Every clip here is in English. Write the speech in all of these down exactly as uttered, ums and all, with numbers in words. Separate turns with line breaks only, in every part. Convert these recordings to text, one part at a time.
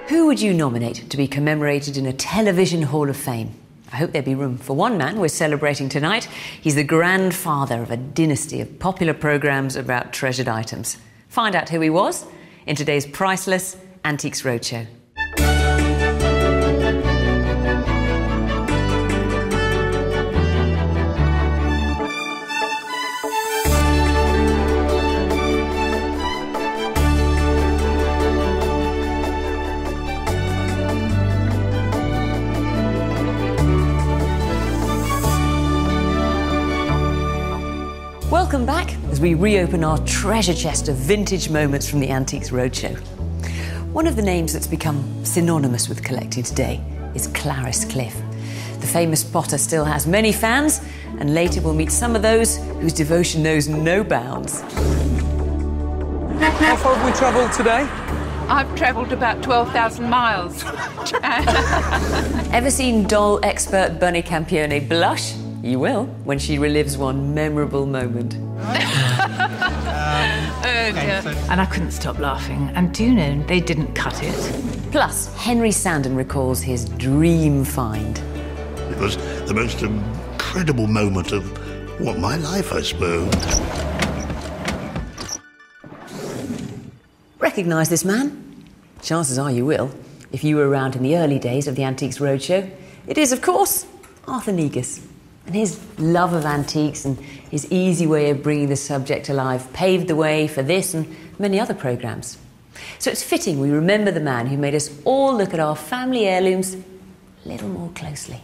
Who would you nominate to be commemorated in a television Hall of Fame? I hope there'd be room for one man we're celebrating tonight. He's the grandfather of a dynasty of popular programmes about treasured items. Find out who he was in today's Priceless Antiques Roadshow. Welcome back as we reopen our treasure chest of vintage moments from the Antiques Roadshow. One of the names that's become synonymous with collecting today is Clarice Cliff. The famous potter still has many fans, and later we'll meet some of those whose devotion knows no bounds.
How far have we travelled today?
I've travelled about twelve thousand miles.
Ever seen doll expert Bunny Campione blush? You will, when she relives one memorable moment.
Oh dear.
And I couldn't stop laughing. And do you know, they didn't cut it.
Plus, Henry Sandon recalls his dream find.
It was the most incredible moment of, what, my life, I suppose.
Recognise this man? Chances are you will, if you were around in the early days of the Antiques Roadshow. It is, of course, Arthur Negus. And his love of antiques and his easy way of bringing the subject alive paved the way for this and many other programmes. So it's fitting we remember the man who made us all look at our family heirlooms a little more closely.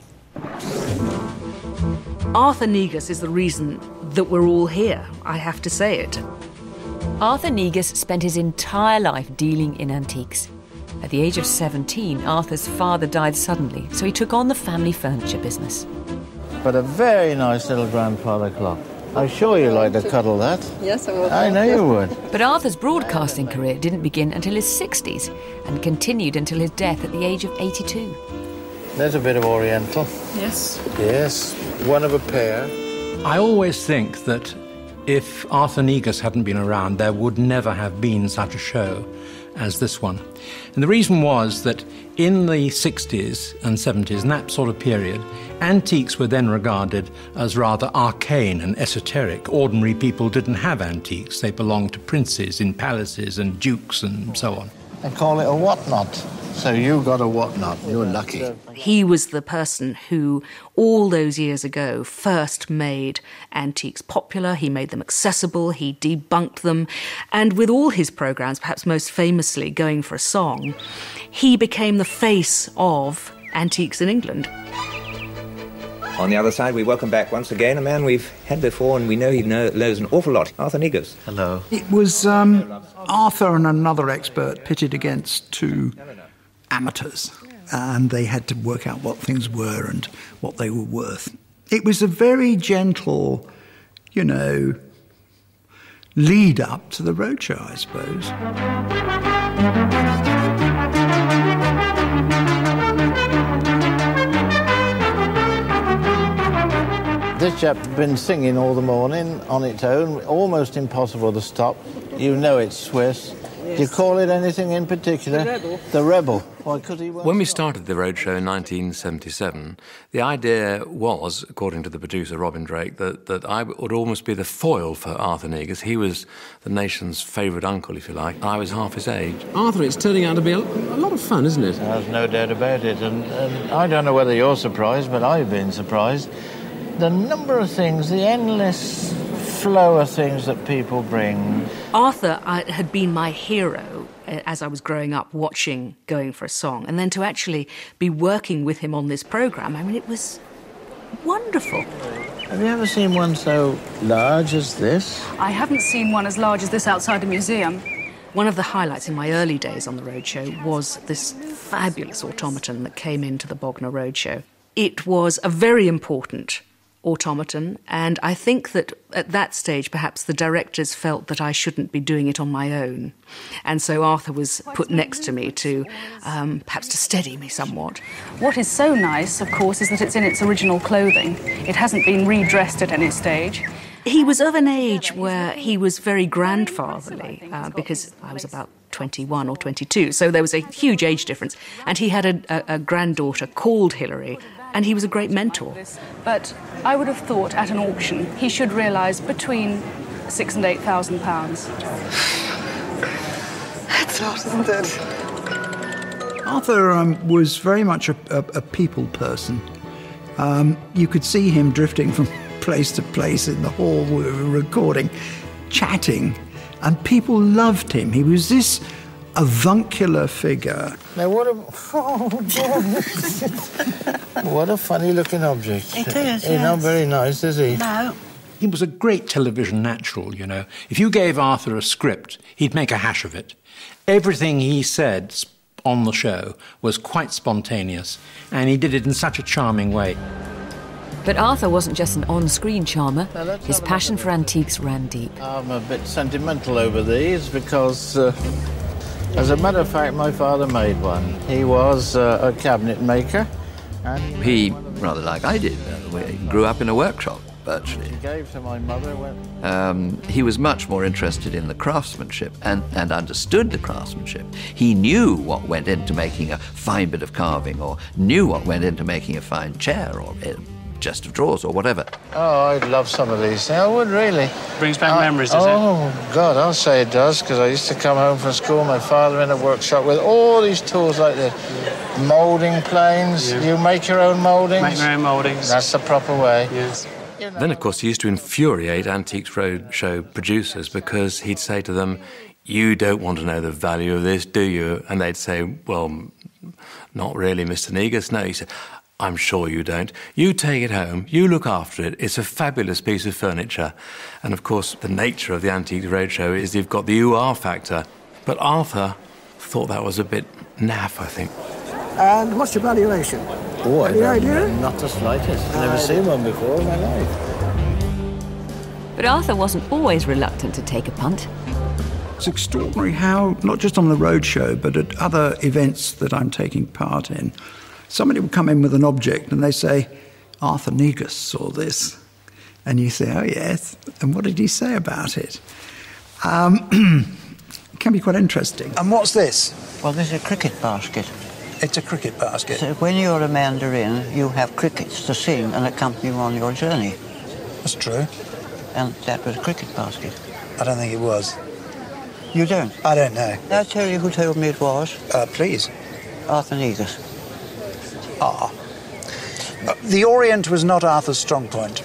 Arthur Negus is the reason that we're all here, I have to say it.
Arthur Negus spent his entire life dealing in antiques. At the age of seventeen, Arthur's father died suddenly, so he took on the family furniture business.
But a very nice little grandfather clock. I'm sure you like to cuddle that.
Yes, I would.
I know you would.
But Arthur's broadcasting career didn't begin until his sixties and continued until his death at the age of eighty-two.
There's a bit of Oriental.
Yes.
Yes, one of a pair.
I always think that if Arthur Negus hadn't been around, there would never have been such a show as this one. And the reason was that in the sixties and seventies, in that sort of period, antiques were then regarded as rather arcane and esoteric. Ordinary people didn't have antiques. They belonged to princes in palaces and dukes and so on.
They call it a whatnot. So you got a whatnot. You're lucky.
He was the person who, all those years ago, first made antiques popular. He made them accessible. He debunked them. And with all his programmes, perhaps most famously Going for a Song, he became the face of antiques in England.
On the other side, we welcome back once again a man we've had before and we know he know, knows an awful lot, Arthur Negus.
Hello.
It was um, Arthur and another expert pitted against two amateurs, and they had to work out what things were and what they were worth. It was a very gentle, you know, lead up to the roadshow, I suppose.
This chap's been singing all the morning on its own, almost impossible to stop. You know it's Swiss. Yes. Do you call it anything in particular?
The Rebel.
The Rebel. Why, 'cause he
when we started the Roadshow in nineteen seventy-seven, the idea was, according to the producer Robin Drake, that, that I would almost be the foil for Arthur Negus. He was the nation's favourite uncle, if you like. I was half his age.
Arthur, it's turning out to be a, a lot of fun, isn't it?
There's no doubt about it. And, and I don't know whether you're surprised, but I've been surprised. The number of things, the endless flow of things that people bring.
Arthur uh, had been my hero uh, as I was growing up watching Going for a Song, and then to actually be working with him on this programme, I mean, it was wonderful.
Have you ever seen one so large as this?
I haven't seen one as large as this outside a museum.
One of the highlights in my early days on the Roadshow was this fabulous automaton that came into the Bognor Roadshow. It was a very important automaton, and I think that at that stage perhaps the directors felt that I shouldn't be doing it on my own, and so Arthur was put next to me to um, perhaps to steady me somewhat.
What is so nice, of course, is that it's in its original clothing. It hasn't been redressed at any stage.
He was of an age where he was very grandfatherly, uh, because I was about twenty-one or twenty-two, so there was a huge age difference. And he had a, a, a granddaughter called Hilary, and he was a great mentor.
But I would have thought at an auction he should realise between six and eight thousand pounds.
That's a lot, isn't it?
Arthur um, was very much a, a, a people person. Um, you could see him drifting from place to place in the hall we were recording, chatting, and people loved him. He was this avuncular figure.
Now, what a... Oh, what a funny-looking object.
It is,
He's not
yes.
very nice, is he?
No.
He was a great television natural, you know. If you gave Arthur a script, he'd make a hash of it. Everything he said on the show was quite spontaneous, and he did it in such a charming way.
But Arthur wasn't just an on-screen charmer. His passion for antiques ran deep.
I'm a bit sentimental over these because, uh, as a matter of fact, my father made one. He was uh, a cabinet maker. And
he, rather like I did, uh, grew up in a workshop, virtually.
He gave to my mother when...
Um, he was much more interested in the craftsmanship and, and understood the craftsmanship. He knew what went into making a fine bit of carving, or knew what went into making a fine chair or a chest of drawers or whatever.
Oh, I'd love some of these things. I would really.
Brings back
uh,
memories, does
oh,
it?
Oh, God, I'll say it does, because I used to come home from school, my father in a workshop with all these tools like this. Yeah. Moulding planes. Yeah. You make your own mouldings?
Make your own mouldings.
That's the proper way.
Yes.
Then, of course, he used to infuriate Antiques Roadshow producers because he'd say to them, "You don't want to know the value of this, do you?" And they'd say, "Well, not really, Mister Negus." No, he said, "I'm sure you don't. You take it home, you look after it. It's a fabulous piece of furniture." And, of course, the nature of the Antiques Roadshow is you've got the ooh-ah factor. But Arthur thought that was a bit naff, I think.
And what's your valuation?
Oh, I
Any
don't
idea?
know, not the slightest. I've never seen one before in my life.
But Arthur wasn't always reluctant to take a punt.
It's extraordinary how, not just on the roadshow, but at other events that I'm taking part in, somebody will come in with an object and they say, "Arthur Negus saw this." And you say, "Oh, yes. And what did he say about it?" Um, it can be quite interesting.
And what's this?
Well, this is a cricket basket.
It's a cricket basket.
So when you're a mandarin, you have crickets to sing and accompany you on your journey.
That's true.
And that was a cricket basket.
I don't think it was.
You don't?
I don't know.
I'll tell you who told me it was.
Uh, please.
Arthur Negus.
Ah. Uh, the Orient was not Arthur's strong point.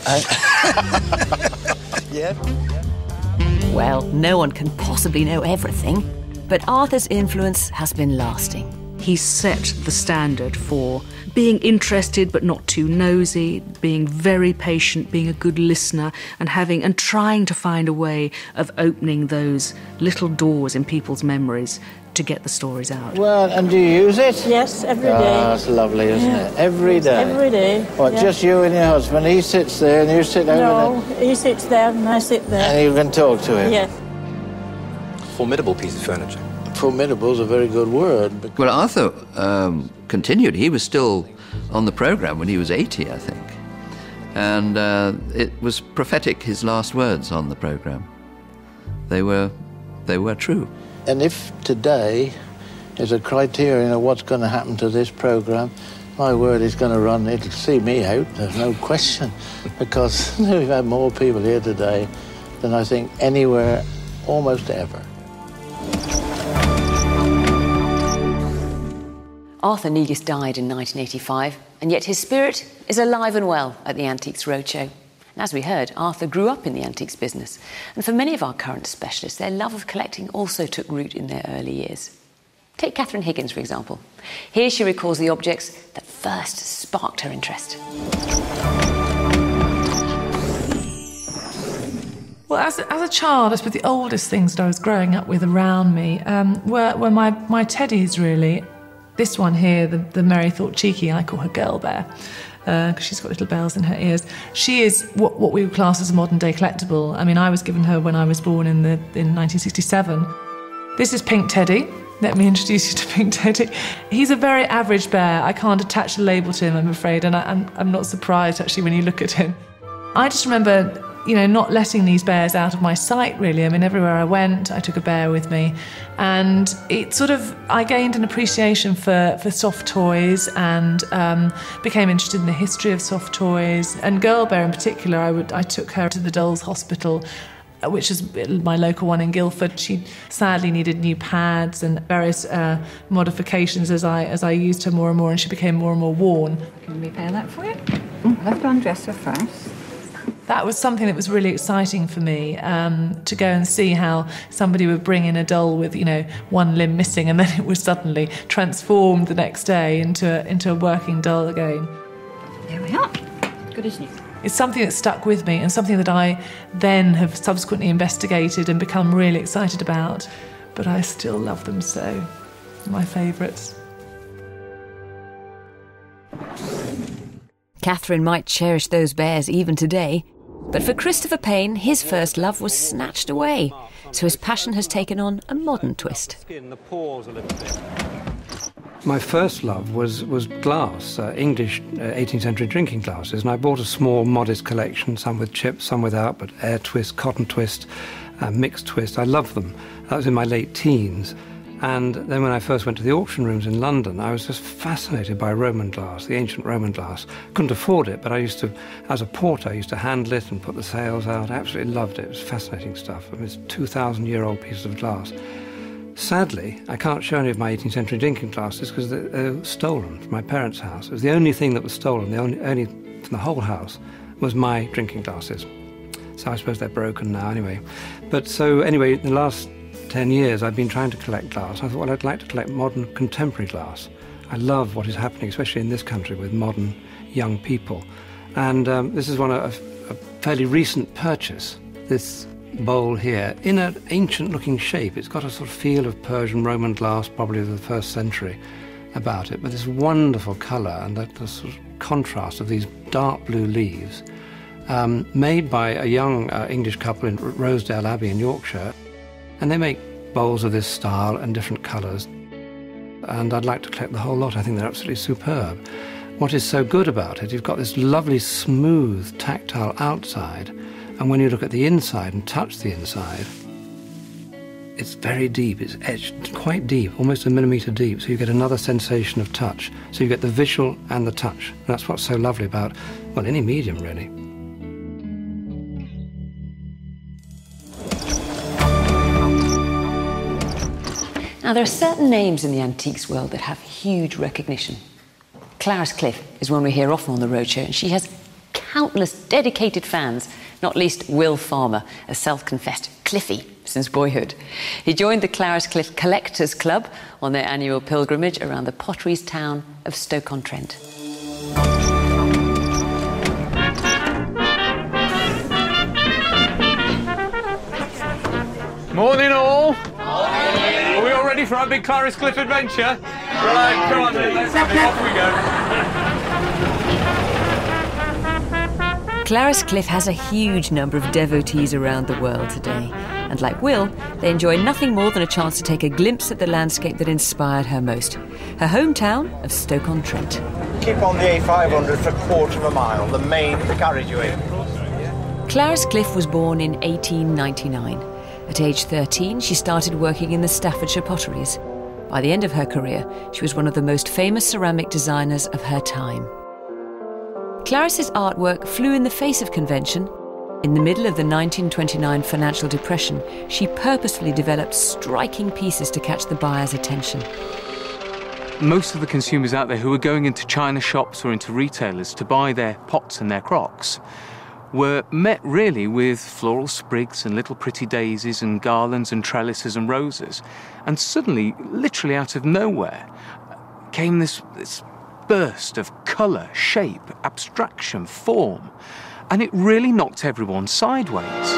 Yeah.
Well, no one can possibly know everything, but Arthur's influence has been lasting.
He set the standard for being interested but not too nosy, being very patient, being a good listener, and having and trying to find a way of opening those little doors in people's memories to get the stories out.
Well, and do you use it?
Yes, every day.
Oh, that's lovely, isn't
yeah.
it? Every day?
Every day.
What,
yeah.
just you and your husband? He sits there and you sit over
No,
there?
he sits there and I sit there.
And you can talk to him?
Yes.
Formidable piece of furniture.
Formidable is a very good word.
Well, Arthur um, continued. He was still on the programme when he was eighty, I think. And uh, it was prophetic, his last words on the programme. They were, they were true.
And if today is a criterion of what's going to happen to this programme, my word is going to run, it'll see me out, there's no question. Because we've had more people here today than I think anywhere, almost ever.
Arthur Negus died in nineteen eighty-five, and yet his spirit is alive and well at the Antiques Roadshow. And as we heard, Arthur grew up in the antiques business, and for many of our current specialists, their love of collecting also took root in their early years. Take Catherine Higgins, for example. Here she recalls the objects that first sparked her interest.
Well, as a, as a child, I suppose the oldest things that I was growing up with around me um, were, were my, my teddies, really. This one here, the, the Mary Thought Cheeky, I call her Girl Bear, because uh, she's got little bells in her ears. She is what, what we would class as a modern-day collectible. I mean, I was given her when I was born in, the, in nineteen sixty-seven. This is Pink Teddy. Let me introduce you to Pink Teddy. He's a very average bear. I can't attach a label to him, I'm afraid, and I, I'm, I'm not surprised, actually, when you look at him. I just remember you know, not letting these bears out of my sight, really. I mean, everywhere I went, I took a bear with me. And it sort of, I gained an appreciation for, for soft toys and um, became interested in the history of soft toys. And Girl Bear in particular, I, would, I took her to the Dolls Hospital, which is my local one in Guildford. She sadly needed new pads and various uh, modifications as I as I used her more and more, and she became more and more worn.
Can we repair that for you? Mm, I'll have to undress her first.
That was something that was really exciting for me, um, to go and see how somebody would bring in a doll with, you know, one limb missing, and then it was suddenly transformed the next day into a, into a working doll again.
There we are. Good as new.
It's something that stuck with me and something that I then have subsequently investigated and become really excited about. But I still love them so. My favourites.
Catherine might cherish those bears even today, but for Christopher Payne, his first love was snatched away, so his passion has taken on a modern twist.
My first love was, was glass, uh, English uh, eighteenth century drinking glasses, and I bought a small, modest collection, some with chips, some without, but air twist, cotton twist, uh, mixed twist. I loved them. That was in my late teens. And then when I first went to the auction rooms in London, I was just fascinated by Roman glass, the ancient Roman glass. Couldn't afford it, but I used to, as a porter, I used to handle it and put the sales out. I absolutely loved it. It was fascinating stuff. I mean, it's two thousand year old pieces of glass. Sadly, I can't show any of my eighteenth century drinking glasses because they were stolen from my parents' house. It was the only thing that was stolen, the only, only from the whole house, was my drinking glasses. So I suppose they're broken now anyway. But so anyway, the last ten years I've been trying to collect glass. I thought, well, I'd like to collect modern contemporary glass. I love what is happening, especially in this country, with modern young people. And um, this is one of a, a fairly recent purchase, this bowl here, in an ancient-looking shape. It's got a sort of feel of Persian Roman glass, probably of the first century, about it, but this wonderful colour and the, the sort of contrast of these dark blue leaves, um, made by a young uh, English couple in Rosedale Abbey in Yorkshire. And they make bowls of this style and different colours. And I'd like to collect the whole lot. I think they're absolutely superb. What is so good about it, you've got this lovely, smooth, tactile outside, and when you look at the inside and touch the inside, it's very deep. It's etched quite deep, almost a millimetre deep, so you get another sensation of touch. So you get the visual and the touch. And that's what's so lovely about, well, any medium, really.
Now, there are certain names in the antiques world that have huge recognition. Clarice Cliff is one we hear often on the roadshow, and she has countless dedicated fans, not least Will Farmer, a self-confessed Cliffy since boyhood. He joined the Clarice Cliff Collectors Club on their annual pilgrimage around the potteries town of Stoke-on-Trent.
Morning all! Are we all ready for our big Clarice Cliff adventure? Right, come on then, let's have it, off we go.
Clarice Cliff has a huge number of devotees around the world today, and like Will, they enjoy nothing more than a chance to take a glimpse at the landscape that inspired her most, her hometown of Stoke-on-Trent.
Keep on the A five hundred for a quarter of a mile, the main carriageway.
Clarice Cliff was born in eighteen ninety-nine. At age thirteen, she started working in the Staffordshire potteries. By the end of her career, she was one of the most famous ceramic designers of her time. Clarice's artwork flew in the face of convention. In the middle of the nineteen twenty-nine financial depression, she purposefully developed striking pieces to catch the buyer's attention.
Most of the consumers out there who were going into china shops or into retailers to buy their pots and their crocks were met really with floral sprigs and little pretty daisies and garlands and trellises and roses. And suddenly, literally out of nowhere, came this, this burst of colour, shape, abstraction, form. And it really knocked everyone sideways.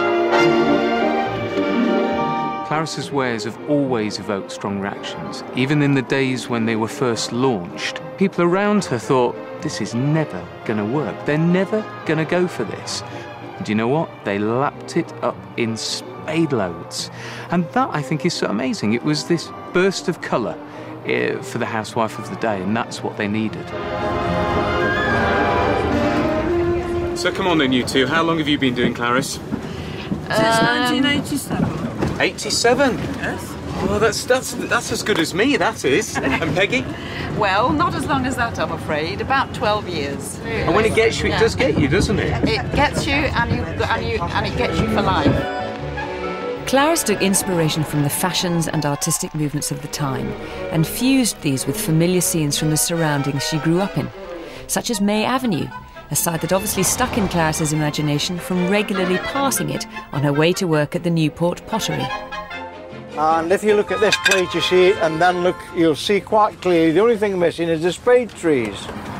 Clarice's wares have always evoked strong reactions. Even in the days when they were first launched, people around her thought, this is never going to work. They're never going to go for this. And do you know what? They lapped it up in spade loads. And that, I think, is so amazing. It was this burst of colour uh, for the housewife of the day, and that's what they needed. So come on then, you two. How long have you been doing Clarice?
Since nineteen eighty-seven.
eighty-seven?
Yes.
Well, that's, that's, that's as good as me, that is. And Peggy?
Well, not as long as that, I'm afraid. About twelve years.
And when it gets you, it
Yeah.
does get you, doesn't it?
It gets you, and you, and you, and it gets you for life.
Clarice took inspiration from the fashions and artistic movements of the time and fused these with familiar scenes from the surroundings she grew up in, such as May Avenue, a site that obviously stuck in Clarice's imagination from regularly passing it on her way to work at the Newport Pottery.
And if you look at this plate, you see it, and then look, you'll see quite clearly the only thing missing is the spade trees.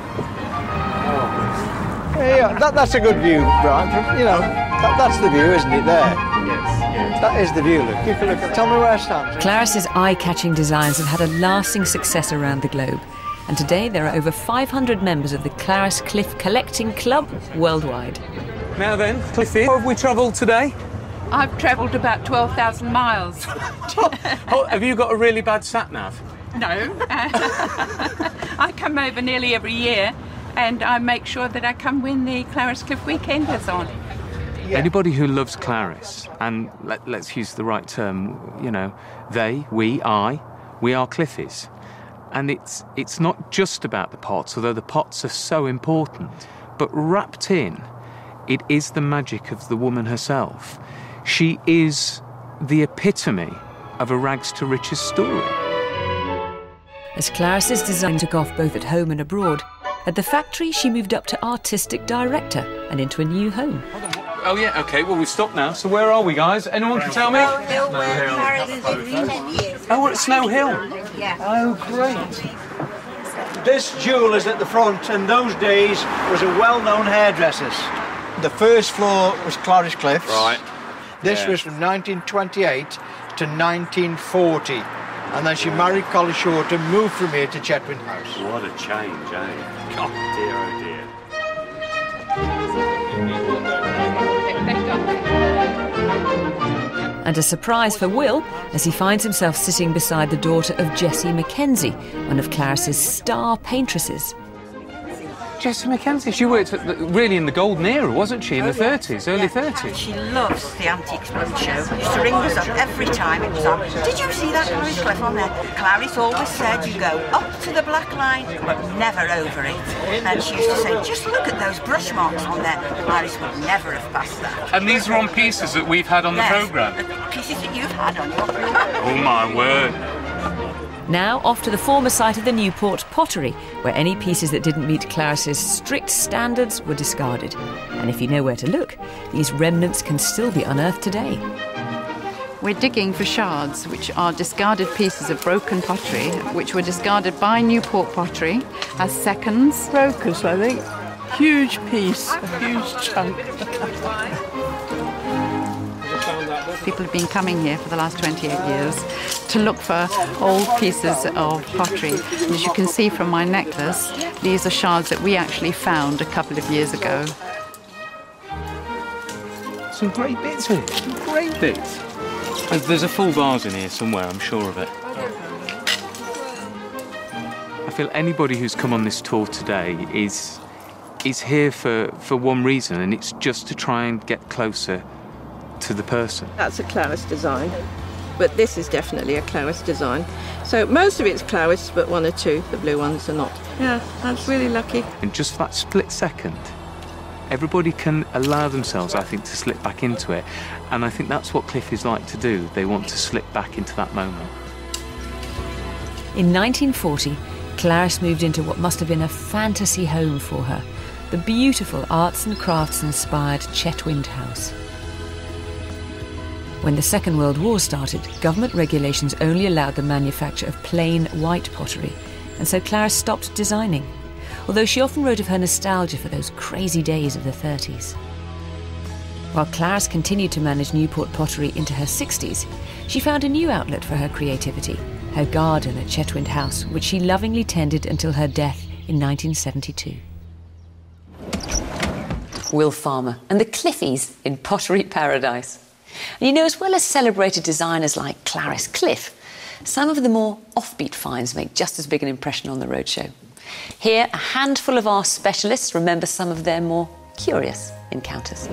Oh. Yeah, that, that's a good view, Brian. You know, that, that's the view, isn't it, there? Yes, yes. That is the view, look. You can look at, tell me where I stand.
Clarice's eye-catching designs have had a lasting success around the globe, and today there are over five hundred members of the Clarice Cliff Collecting Club worldwide.
Now then, Cliffy, how have we travelled today?
I've travelled about twelve thousand miles.
Oh, have you got a really bad sat-nav?
No. I come over nearly every year, and I make sure that I come when the Clarice Cliff weekend is on.
Yeah. Anybody who loves Clarice, and let, let's use the right term, you know, they, we, I, we are Cliffies. And it's, it's not just about the pots, although the pots are so important, but wrapped in, it is the magic of the woman herself. She is the epitome of a rags-to-riches story.
As Clarice's design took off both at home and abroad, at the factory she moved up to artistic director and into a new home.
Oh, yeah, OK, well, we've stopped now. So where are we, guys? Anyone can tell me?
Snow Hill, where Clarice has been ten years.
Oh, we're at Snow Hill?
Yeah.
Oh, great.
This jewel is at the front, and those days was a well-known hairdresser's. The first floor was Clarice Cliff's.
Right.
This
Yeah.
was from nineteen twenty-eight to nineteen forty. And then she married Collie Short and moved from here to Chetwynd House.
What a change, eh? God, dear, oh dear.
And a surprise for Will as he finds himself sitting beside the daughter of Jessie Mackenzie, one of Clarice's star paintresses.
Jessie Mackenzie, she worked at the, really in the golden era, wasn't she, in the thirties, early thirties?
She loves the Antiques Roadshow. She used to ring us up every time it was on. Did you see that Clarice Cliff on there? Clarice always said you go up to the black line, but never over it. And she used to say, just look at those brush marks on there. Clarice would never have passed that.
And these are on pieces that we've had on the
Yes,
programme?
the pieces that you've had on your programme.
Oh, my word.
Now off to the former site of the Newport Pottery, where any pieces that didn't meet Clarice's strict standards were discarded. And if you know where to look, these remnants can still be unearthed today.
We're digging for shards, which are discarded pieces of broken pottery, which were discarded by Newport Pottery as seconds.
Crocus, I think. Huge piece, a huge chunk.
People have been coming here for the last twenty-eight years to look for old pieces of pottery. And as you can see from my necklace, these are shards that we actually found a couple of years ago.
Some great bits here, some great bits. There's a full vase in here somewhere, I'm sure of it. I feel anybody who's come on this tour today is, is here for, for one reason, and it's just to try and get closer to the person.
That's a Clarice design, but this is definitely a Clarice design. So most of it's Clarice, but one or two, the blue ones, are not. Yeah, that's really lucky.
And just for that split second, everybody can allow themselves, I think, to slip back into it. And I think that's what Cliffies like to do. They want to slip back into that moment.
In nineteen forty, Clarice moved into what must have been a fantasy home for her, the beautiful arts and crafts inspired Chetwynd House. When the Second World War started, government regulations only allowed the manufacture of plain white pottery, and so Clarice stopped designing, although she often wrote of her nostalgia for those crazy days of the thirties. While Clarice continued to manage Newport Pottery into her sixties, she found a new outlet for her creativity, her garden at Chetwynd House, which she lovingly tended until her death in nineteen seventy-two. Will Farmer and the Cliffies in Pottery Paradise. And you know, as well as celebrated designers like Clarice Cliff, some of the more offbeat finds make just as big an impression on the roadshow. Here, a handful of our specialists remember some of their more curious encounters.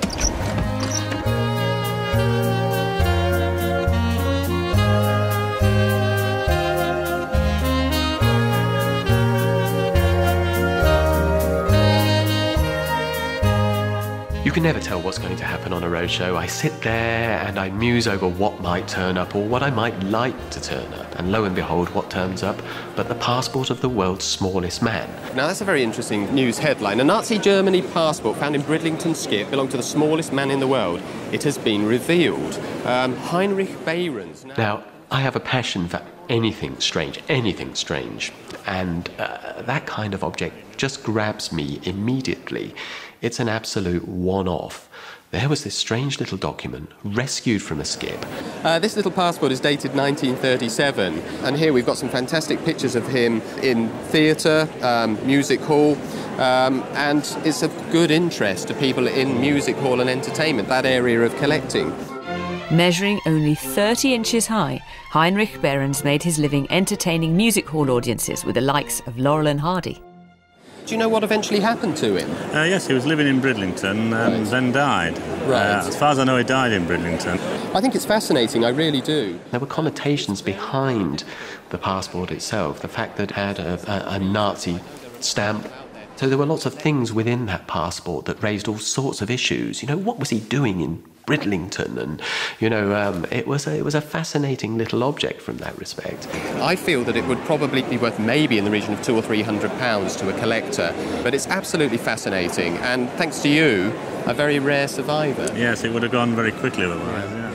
You can never tell what's going to happen on a roadshow. I sit there and I muse over what might turn up or what I might like to turn up. And lo and behold, what turns up but the passport of the world's smallest man.
Now that's a very interesting news headline. A Nazi Germany passport found in Bridlington Skip belonged to the smallest man in the world. It has been revealed. Um, Heinrich Behrens. Now,
now, I have a passion for anything strange, anything strange. And uh, that kind of object just grabs me immediately. It's an absolute one-off. There was this strange little document rescued from a skip.
Uh, this little passport is dated nineteen thirty-seven, and here we've got some fantastic pictures of him in theatre, um, music hall, um, and it's of good interest to people in music hall and entertainment, that area of collecting.
Measuring only thirty inches high, Heinrich Behrens made his living entertaining music hall audiences with the likes of Laurel and Hardy.
Do you know what eventually happened to him?
Uh, yes, he was living in Bridlington and right. then died.
Right.
Uh, as far as I know, he died in Bridlington.
I think it's fascinating, I really do.
There were connotations behind the passport itself, the fact that it had a, a, a Nazi stamp. So there were lots of things within that passport that raised all sorts of issues. You know, what was he doing in Bridlington? And, you know, um, it was a, it was a fascinating little object from that respect.
I feel that it would probably be worth maybe in the region of two or three hundred pounds to a collector, but it's absolutely fascinating, and thanks to you, a very rare survivor.
Yes, it would have gone very quickly otherwise, yeah.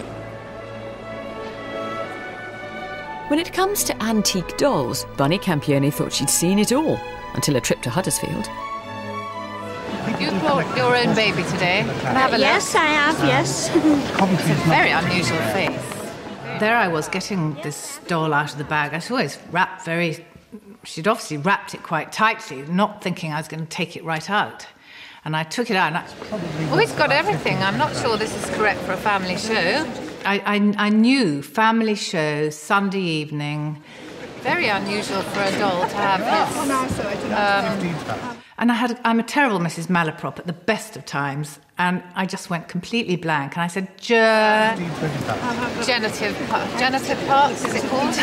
When it comes to antique dolls, Bunny Campione thought she'd seen it all, until a trip to Huddersfield.
You brought your own baby today. Can I have a look?
Yes, I have, yes.
It's a very unusual face. There I was getting this doll out of the bag. I always wrapped very... She'd obviously wrapped it quite tightly, not thinking I was going to take it right out. And I took it out and I... Oh, it's got everything. I'm not sure this is correct for a family show. I, I, I knew family show, Sunday evening... Very unusual for a doll to have his... Um, and I had, I'm a terrible Missus Malaprop at the best of times, and I just went completely blank, and I said, Ger... Genitive, genitive parts, is it called?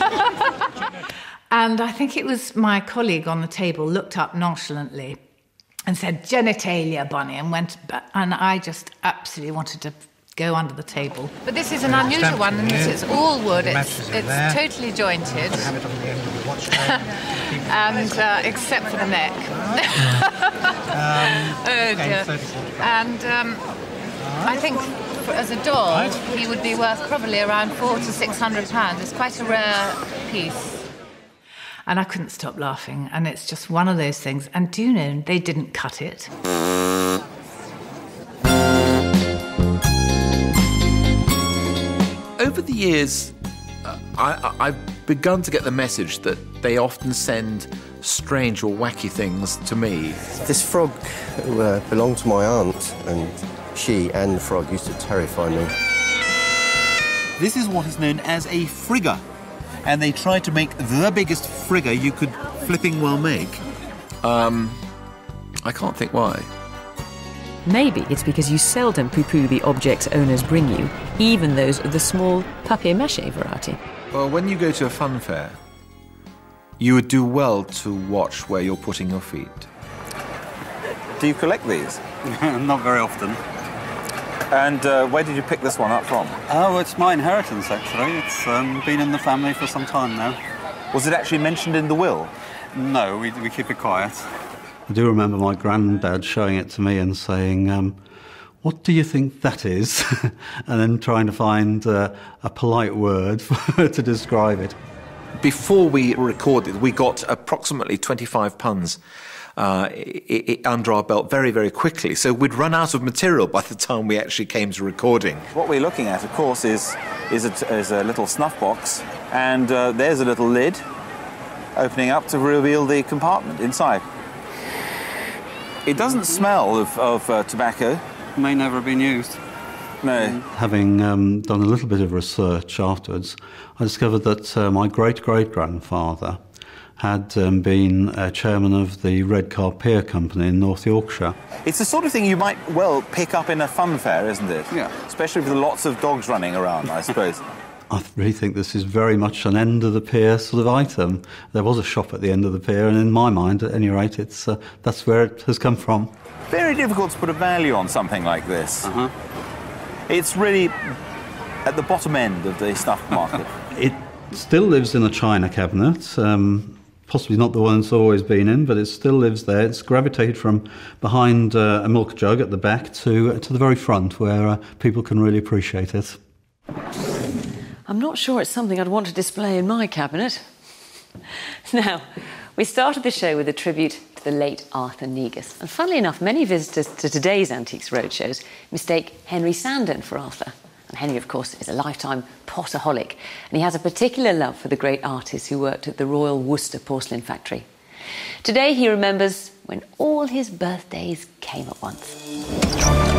And I think it was my colleague on the table looked up nonchalantly and said, genitalia, Bunny, and went... And I just absolutely wanted to... go under the table. But this is an unusual one, and it's all wood. It's, it's totally jointed, and uh, except for the neck. Oh dear. And um, I think for, as a doll, he would be worth probably around four to six hundred pounds. It's quite a rare piece. And I couldn't stop laughing, and it's just one of those things. And do you know, they didn't cut it.
Over the years, uh, I, I've begun to get the message that they often send strange or wacky things to me.
This frog uh, belonged to my aunt, and she and the frog used to terrify me.
This is what is known as a frigger, and they tried to make the biggest frigger you could flipping well make.
Um, I can't think why.
Maybe it's because you seldom poo-poo the objects owners bring you, even those of the small papier-mâché variety.
Well, when you go to a fun fair, you would do well to watch where you're putting your feet.
Do you collect these?
Not very often.
And uh, where did you pick this one up from?
Oh, it's my inheritance, actually. It's um, been in the family for some time now.
Was it actually mentioned in the will?
No, we, we keep it quiet.
I do remember my granddad showing it to me and saying, um, what do you think that is? And then trying to find uh, a polite word for, to describe it.
Before we recorded, we got approximately twenty-five puns uh, I- I under our belt very, very quickly. So we'd run out of material by the time we actually came to recording.
What we're looking at, of course, is, is, a, is a little snuff box. And uh, there's a little lid opening up to reveal the compartment inside. It doesn't smell of, of uh, tobacco.
May never have been used.
No.
Having um, done a little bit of research afterwards, I discovered that uh, my great-great-grandfather had um, been uh, chairman of the Redcar Pier Company in North Yorkshire.
It's the sort of thing you might, well, pick up in a fun fair, isn't it? Yeah. Especially with lots of dogs running around, I suppose.
I really think this is very much an end-of-the-pier sort of item. There was a shop at the end of the pier, and in my mind, at any rate, it's uh, that's where it has come from.
Very difficult to put a value on something like this. Uh-huh. It's really at the bottom end of the stuff market.
It still lives in a china cabinet, um, possibly not the one it's always been in, but it still lives there. It's gravitated from behind uh, a milk jug at the back to, uh, to the very front, where uh, people can really appreciate it.
I'm not sure it's something I'd want to display in my cabinet. Now, we started the show with a tribute to the late Arthur Negus. And funnily enough, many visitors to today's Antiques Roadshows mistake Henry Sandon for Arthur. And Henry, of course, is a lifetime potaholic. And he has a particular love for the great artists who worked at the Royal Worcester Porcelain Factory. Today, he remembers when all his birthdays came at once.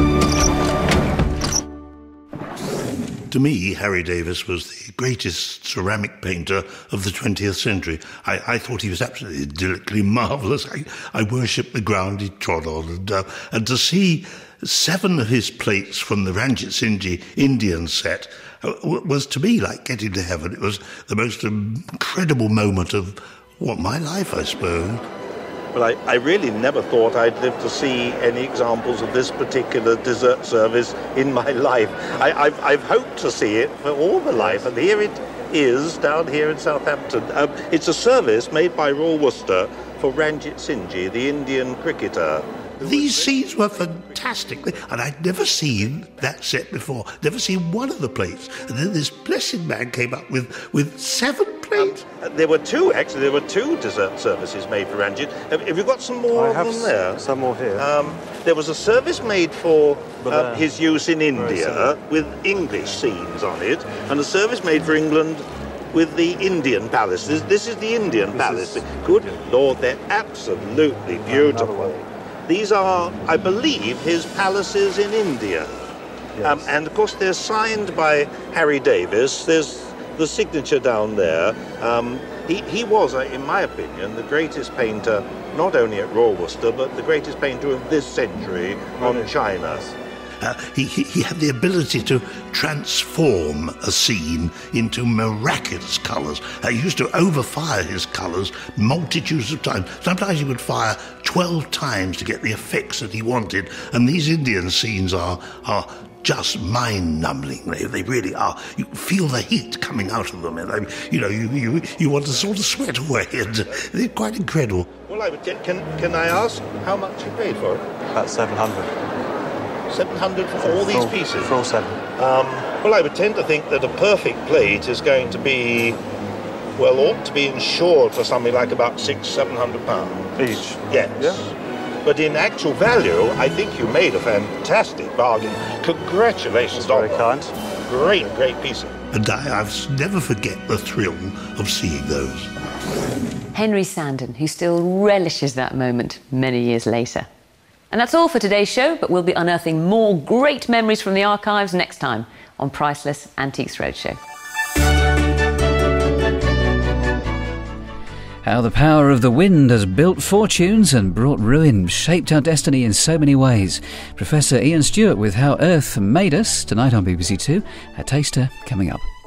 To me, Harry Davis was the greatest ceramic painter of the twentieth century. I, I thought he was absolutely idyllically marvellous. I, I worshipped the ground he trod on. And, uh, and to see seven of his plates from the Ranjit Singh Indian set uh, was, to me, like getting to heaven. It was the most incredible moment of, what, my life, I suppose.
Well, I, I really never thought I'd live to see any examples of this particular dessert service in my life. I, I've, I've hoped to see it for all my life, and here it is down here in Southampton. Um, it's a service made by Royal Worcester for Ranjit Singh, the Indian cricketer.
These scenes were fantastic, and I'd never seen that set before, never seen one of the plates. And then this blessed man came up with, with seven plates.
Um, there were two, actually, there were two dessert services made for Ranjit. Have, have you got some more
I
of
have
them there?
Some more here.
Um, there was a service made for uh, his use in India with English scenes on it, and a service made for England with the Indian palaces. This is the Indian this palace. Is... Good Lord, they're absolutely beautiful. These are, I believe, his palaces in India. Yes. Um, and, of course, they're signed by Harry Davis. There's the signature down there. Um, he, he was, in my opinion, the greatest painter, not only at Royal Worcester, but the greatest painter of this century on China.
Uh, he, he, he had the ability to transform a scene into miraculous colours. Uh, he used to overfire his colours multitudes of times. Sometimes he would fire twelve times to get the effects that he wanted. And these Indian scenes are are just mind-numbing. They, they really are. You feel the heat coming out of them. And, I mean, you know, you, you, you want to sort of sweat away. And they're quite incredible.
Well, I would get, can, can I ask how much you paid for it?
About seven hundred.
seven hundred for all these pieces?
For all seven.
Um, well, I would tend to think that a perfect plate is going to be, well, ought to be insured for something like about six, seven hundred pounds.
Each?
Yes.
Yeah.
But in actual value, I think you made a fantastic bargain. Congratulations,
That's very kind.
Great, great piece.
And I, I'll never forget the thrill of seeing those.
Henry Sandon, who still relishes that moment many years later. And that's all for today's show, but we'll be unearthing more great memories from the archives next time on Priceless Antiques Roadshow.
How the power of the wind has built fortunes and brought ruin, shaped our destiny in so many ways. Professor Ian Stewart with How Earth Made Us, tonight on B B C Two. A taster coming up.